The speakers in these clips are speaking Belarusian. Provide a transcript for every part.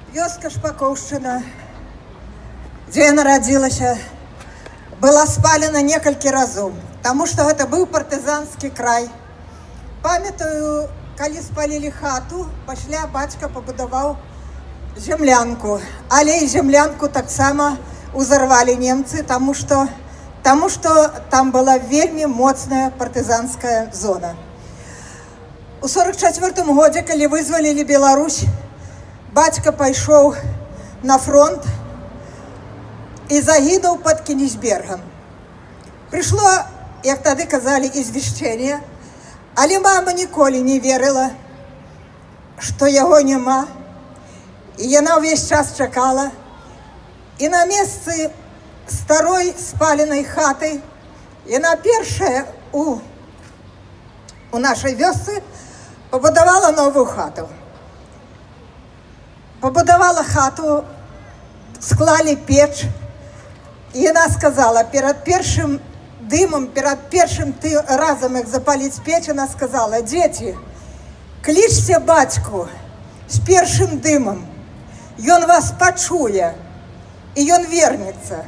Вёска Шпаковшчына, дзе я нарадзілася, была спалена некалькі разоў, таму што гэта быў партызанскі край. Памятаю, калі спалілі хату, пасля бацька пабудаваў землянку, але і землянку таксама узарвалі немцы, таму што там была вельмі моцная партызанская зона. У 44-м годзе, калі вызвалілі Беларусь, бацька пайшоў на фронт і загінуў пад Кенігсбергам. Прыйшло, як тады казалі, извещение, але мама ніколі не верыла, што яго няма, і яна ўвесь час чакала. І на месцы старой спаленай хаты яна першая у нашай вёсцы пабудавала новую хату. Пабудавала хату, склалі печ, і яна сказала, перад першым дымам, перад першым разам, як запаліць печ, яна сказала: «Дзеці, клічце бацьку з першым дымам, ён вас пачуе, і ён вернецца».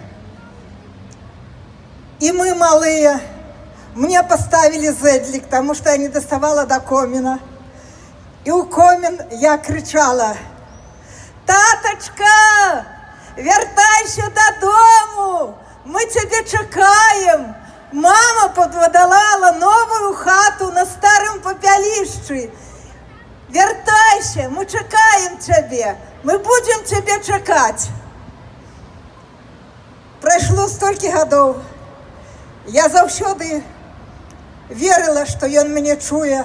І мы малыя, мне паставілі зэдлік, таму што я не даставала да коміна. І ў комін я крычала: «Татачка, вяртайся дадому, мы цябе чакаем. Мама падбудавала новую хату на старым папялішчы. Вяртайся, мы чакаем цябе, мы будзем цябе чакаць». Прайшло столькі гадоў. Я заўсёды верыла, што ён мяне чуе.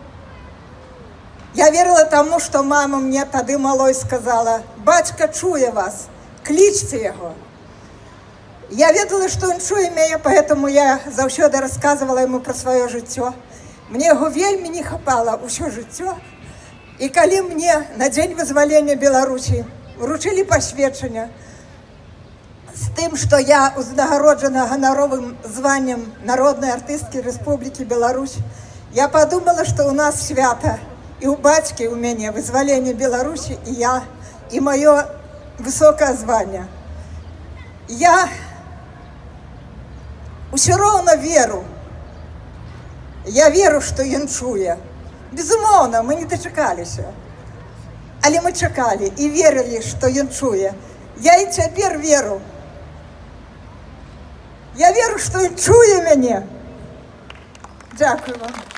Я верыла таму, што мама мне тады малой сказала: «Бацька чуе вас, клічце яго». Я ведала, што ён чуе мяне, поэтому я заўсёды расказвала яму пра сваё жыццё. Мне яго вельмі не хапала ўсё жыццё. І калі мне на дзень вызвалення Беларусі вручылі пасведчанне з тым, што я узнагароджана ганаровым званнем народнай артысткі Рэспублікі Беларусь, я падумала, што ў нас свята. І ў бацькі ў мяне вызваленне Беларусі, і я, і маё высокае званне. Я ўсё роўна веру. Я веру, што ён чуе. Безумоўна, мы не дачакаліся. Але мы чакалі і верылі, што ён чуе. Я і цяпер веру. Я веру, што ён чуе мяне. Дзякую вам.